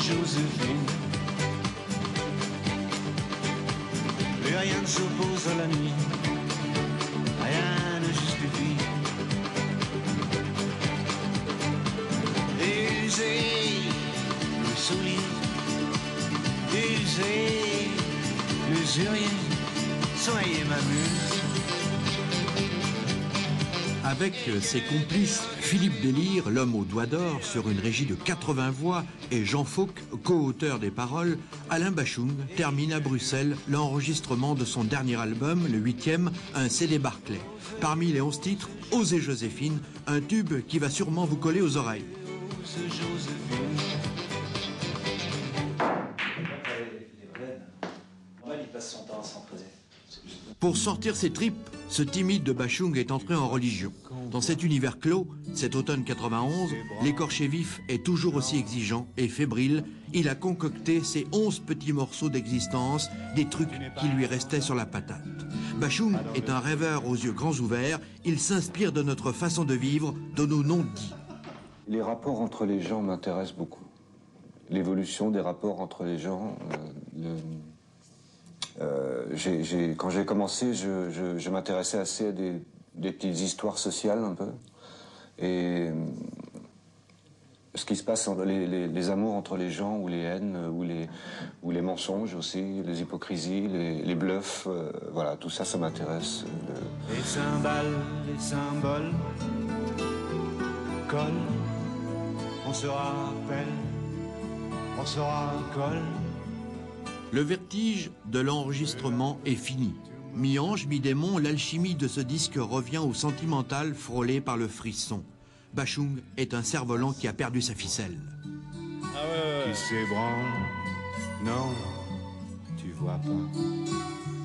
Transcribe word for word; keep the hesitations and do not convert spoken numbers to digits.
Joséphine. Plus rien ne s'oppose à la nuit, rien ne justifie. Usez le soulier, usez l'usurier, soyez ma muse. Avec ses complices Philippe Délire, l'homme aux doigts d'or, sur une régie de quatre-vingts voix, et Jean Fauque, co-auteur des paroles, Alain Bachung termine à Bruxelles l'enregistrement de son dernier album, le huitième, un C D Barclay. Parmi les onze titres, Osez Joséphine, un tube qui va sûrement vous coller aux oreilles. Pour sortir ses tripes, ce timide de Bachung est entré en religion. Dans cet univers clos, cet automne quatre-vingt-onze, l'écorché vif est toujours aussi exigeant et fébrile. Il a concocté ces onze petits morceaux d'existence, des trucs qui lui restaient sur la patate. Bachung est un rêveur aux yeux grands ouverts. Il s'inspire de notre façon de vivre, de nos non-dits. Les rapports entre les gens m'intéressent beaucoup. L'évolution des rapports entre les gens, euh, le... Euh, j'ai, j'ai, quand j'ai commencé, je, je, je m'intéressais assez à des, des petites histoires sociales un peu. Et ce qui se passe, les, les, les amours entre les gens, ou les haines, ou les, ou les mensonges aussi, les hypocrisies, les, les bluffs, euh, voilà, tout ça, ça m'intéresse. Le... Les cymbales, les symboles collent, on se rappelle, on se raccole. Le vertige de l'enregistrement est fini. Mi-ange, mi-démon, l'alchimie de ce disque revient au sentimental frôlé par le frisson. Bachung est un cerf-volant qui a perdu sa ficelle. Ah ouais, ouais, ouais. Qui s'ébranle, non, tu vois pas.